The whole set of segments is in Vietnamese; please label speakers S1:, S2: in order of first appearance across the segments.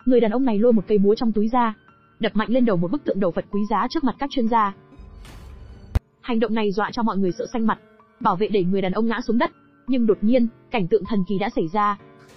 S1: Người đàn ông này lôi một cây búa trong túi ra, đập mạnh lên đầu một bức tượng đồ Phật quý giá trước mặt các chuyên gia. Hành động này dọa cho mọi người sợ xanh mặt. Bảo vệ đẩy người đàn ông ngã xuống đất, nhưng đột nhiên, cảnh tượng thần kỳ đã xảy ra.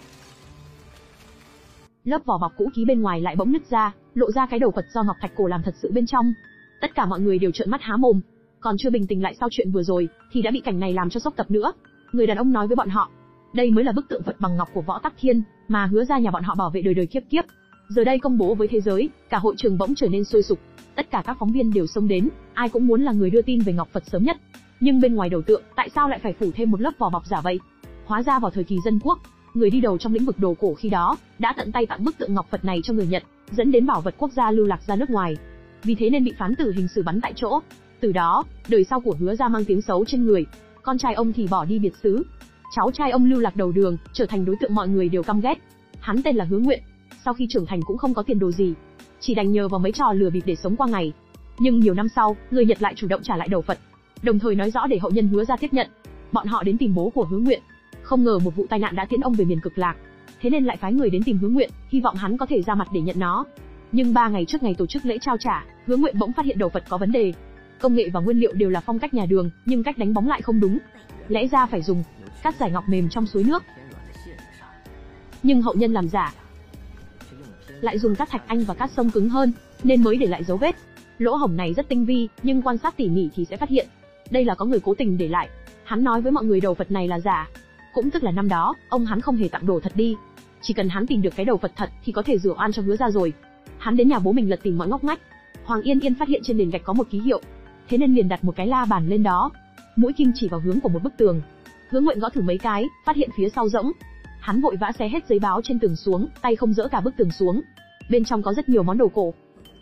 S1: Lớp vỏ bọc cũ kỹ bên ngoài lại bỗng nứt ra, lộ ra cái đầu Phật do ngọc thạch cổ làm thật sự bên trong. Tất cả mọi người đều trợn mắt há mồm, còn chưa bình tĩnh lại sau chuyện vừa rồi, thì đã bị cảnh này làm cho sốc tập nữa. Người đàn ông nói với bọn họ, đây mới là bức tượng Phật bằng ngọc của Võ Tắc Thiên, mà hứa ra nhà bọn họ bảo vệ đời đời kiếp kiếp. Giờ đây công bố với thế giới, cả hội trường bỗng trở nên sôi sục. Tất cả các phóng viên đều xông đến, ai cũng muốn là người đưa tin về ngọc Phật sớm nhất. Nhưng bên ngoài đầu tượng, tại sao lại phải phủ thêm một lớp vỏ bọc giả vậy? Hóa ra vào thời kỳ dân quốc, người đi đầu trong lĩnh vực đồ cổ khi đó đã tận tay tặng bức tượng ngọc Phật này cho người Nhật, dẫn đến bảo vật quốc gia lưu lạc ra nước ngoài. Vì thế nên bị phán tử hình xử bắn tại chỗ. Từ đó, đời sau của Hứa gia mang tiếng xấu trên người. Con trai ông thì bỏ đi biệt xứ, cháu trai ông lưu lạc đầu đường, trở thành đối tượng mọi người đều căm ghét. Hắn tên là Hứa Nguyện. Sau khi trưởng thành cũng không có tiền đồ gì, chỉ đành nhờ vào mấy trò lừa bịp để sống qua ngày. Nhưng nhiều năm sau, người Nhật lại chủ động trả lại đầu Phật, đồng thời nói rõ để hậu nhân Hứa gia tiếp nhận. Bọn họ đến tìm bố của Hứa Nguyện, không ngờ một vụ tai nạn đã tiễn ông về miền Cực Lạc, thế nên lại phái người đến tìm Hứa Nguyện, hy vọng hắn có thể ra mặt để nhận nó. Nhưng 3 ngày trước ngày tổ chức lễ trao trả, Hứa Nguyện bỗng phát hiện đầu Phật có vấn đề. Công nghệ và nguyên liệu đều là phong cách nhà Đường, nhưng cách đánh bóng lại không đúng. Lẽ ra phải dùng cát giải ngọc mềm trong suối nước, nhưng hậu nhân làm giả, lại dùng cát thạch anh và cát sông cứng hơn, nên mới để lại dấu vết. Lỗ hổng này rất tinh vi, nhưng quan sát tỉ mỉ thì sẽ phát hiện, đây là có người cố tình để lại. Hắn nói với mọi người đầu Phật này là giả, cũng tức là năm đó, ông hắn không hề tặng đồ thật đi. Chỉ cần hắn tìm được cái đầu Phật thật thì có thể rửa oan cho Hứa gia rồi. Hắn đến nhà bố mình lật tìm mọi ngóc ngách. Hoàng Yên Yên phát hiện trên nền gạch có một ký hiệu, thế nên liền đặt một cái la bàn lên đó. Mũi kim chỉ vào hướng của một bức tường. Hứa Nguyện gõ thử mấy cái, phát hiện phía sau rỗng. Hắn vội vã xé hết giấy báo trên tường xuống, tay không dỡ cả bức tường xuống. Bên trong có rất nhiều món đồ cổ.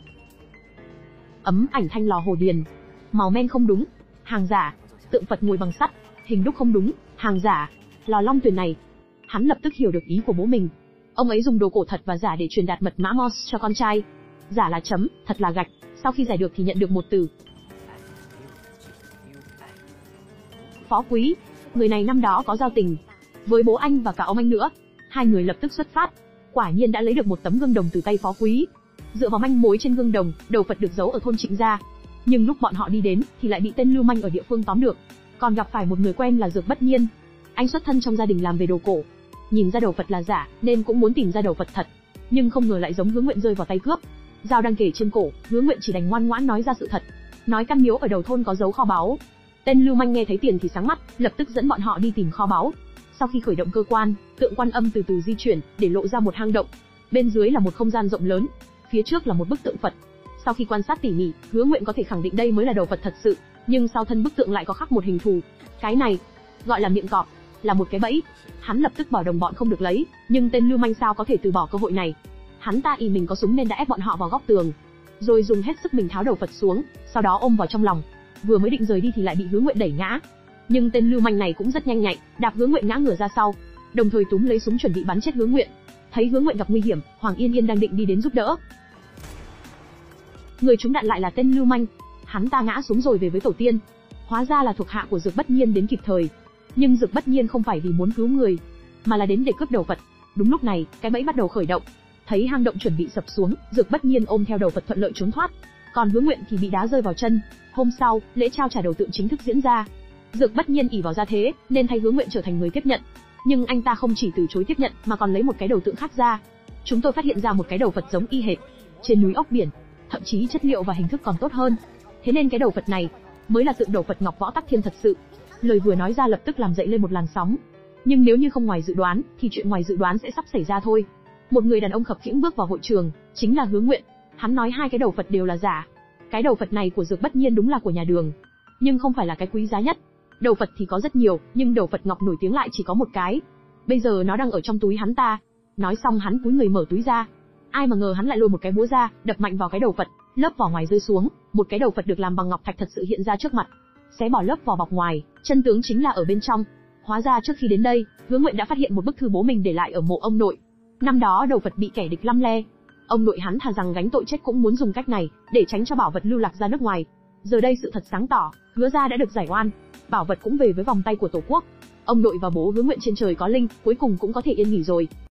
S1: Ấm ảnh thanh lò hồ điền, màu men không đúng, hàng giả. Tượng Phật ngồi bằng sắt, hình đúc không đúng, hàng giả. Lò long tuyền này. Hắn lập tức hiểu được ý của bố mình. Ông ấy dùng đồ cổ thật và giả để truyền đạt mật mã Morse cho con trai. Giả là chấm, thật là gạch. Sau khi giải được thì nhận được một từ: Phó Quý. Người này năm đó có giao tình với bố anh và cả ông anh nữa. Hai người lập tức xuất phát. Quả nhiên đã lấy được một tấm gương đồng từ tay Phó Quý. Dựa vào manh mối trên gương đồng, đầu Phật được giấu ở thôn Trịnh gia. Nhưng lúc bọn họ đi đến thì lại bị tên lưu manh ở địa phương tóm được. Còn gặp phải một người quen là Dược Bất Nhiên. Anh xuất thân trong gia đình làm về đồ cổ, nhìn ra đầu Phật là giả nên cũng muốn tìm ra đầu Phật thật, nhưng không ngờ lại giống Hứa Nguyện rơi vào tay cướp. Dao đang kề trên cổ, Hứa Nguyện chỉ đành ngoan ngoãn nói ra sự thật, nói căn miếu ở đầu thôn có giấu kho báu. Tên lưu manh nghe thấy tiền thì sáng mắt, lập tức dẫn bọn họ đi tìm kho báu. Sau khi khởi động cơ quan, tượng Quan Âm từ từ di chuyển, để lộ ra một hang động. Bên dưới là một không gian rộng lớn, phía trước là một bức tượng Phật. Sau khi quan sát tỉ mỉ, Hứa Nguyện có thể khẳng định đây mới là đầu Phật thật sự, nhưng sau thân bức tượng lại có khắc một hình thù. Cái này gọi là miệng cọp, là một cái bẫy. Hắn lập tức bảo đồng bọn không được lấy, nhưng tên lưu manh sao có thể từ bỏ cơ hội này. Hắn ta ý mình có súng nên đã ép bọn họ vào góc tường, rồi dùng hết sức mình tháo đầu Phật xuống, sau đó ôm vào trong lòng. Vừa mới định rời đi thì lại bị Hứa Nguyện đẩy ngã. Nhưng tên lưu manh này cũng rất nhanh nhạy, đạp Hứa Nguyện ngã ngửa ra sau, đồng thời túm lấy súng chuẩn bị bắn chết Hứa Nguyện. Thấy Hứa Nguyện gặp nguy hiểm, Hoàng Yên Yên đang định đi đến giúp đỡ. Người trúng đạn lại là tên lưu manh. Hắn ta ngã xuống rồi về với tổ tiên. Hóa ra là thuộc hạ của Dược Bất Nhiên đến kịp thời. Nhưng Dược Bất Nhiên không phải vì muốn cứu người, mà là đến để cướp đầu Phật. Đúng lúc này, cái bẫy bắt đầu khởi động. Thấy hang động chuẩn bị sập xuống, Dược Bất Nhiên ôm theo đầu Phật thuận lợi trốn thoát. Còn Hứa Nguyện thì bị đá rơi vào chân. Hôm sau, lễ trao trả đầu tượng chính thức diễn ra. Dược Bất Nhiên ỷ vào gia thế, nên thay Hứa Nguyện trở thành người tiếp nhận. Nhưng anh ta không chỉ từ chối tiếp nhận, mà còn lấy một cái đầu tượng khác ra. Chúng tôi phát hiện ra một cái đầu Phật giống y hệt, trên núi ốc biển, thậm chí chất liệu và hình thức còn tốt hơn. Thế nên cái đầu Phật này mới là tượng đầu Phật ngọc Võ Tắc Thiên thật sự. Lời vừa nói ra lập tức làm dậy lên một làn sóng. Nhưng nếu như không ngoài dự đoán, thì chuyện ngoài dự đoán sẽ sắp xảy ra thôi. Một người đàn ông khập khiễng bước vào hội trường, chính là Hứa Nguyện. Hắn nói hai cái đầu Phật đều là giả. Cái đầu Phật này của Dược Bất Nhiên đúng là của nhà Đường, nhưng không phải là cái quý giá nhất. Đầu Phật thì có rất nhiều, nhưng đầu Phật ngọc nổi tiếng lại chỉ có một cái. Bây giờ nó đang ở trong túi hắn ta. Nói xong hắn cúi người mở túi ra. Ai mà ngờ hắn lại lôi một cái búa ra, đập mạnh vào cái đầu Phật, lớp vỏ ngoài rơi xuống, một cái đầu Phật được làm bằng ngọc thạch thật sự hiện ra trước mặt. Xé bỏ lớp vỏ bọc ngoài, chân tướng chính là ở bên trong. Hóa ra trước khi đến đây, Hứa Nguyện đã phát hiện một bức thư bố mình để lại ở mộ ông nội. Năm đó đầu Phật bị kẻ địch lăm le, ông nội hắn thà rằng gánh tội chết cũng muốn dùng cách này để tránh cho bảo vật lưu lạc ra nước ngoài. Giờ đây sự thật sáng tỏ, Hứa gia đã được giải oan, bảo vật cũng về với vòng tay của Tổ quốc. Ông nội và bố Hứa Nguyện trên trời có linh, cuối cùng cũng có thể yên nghỉ rồi.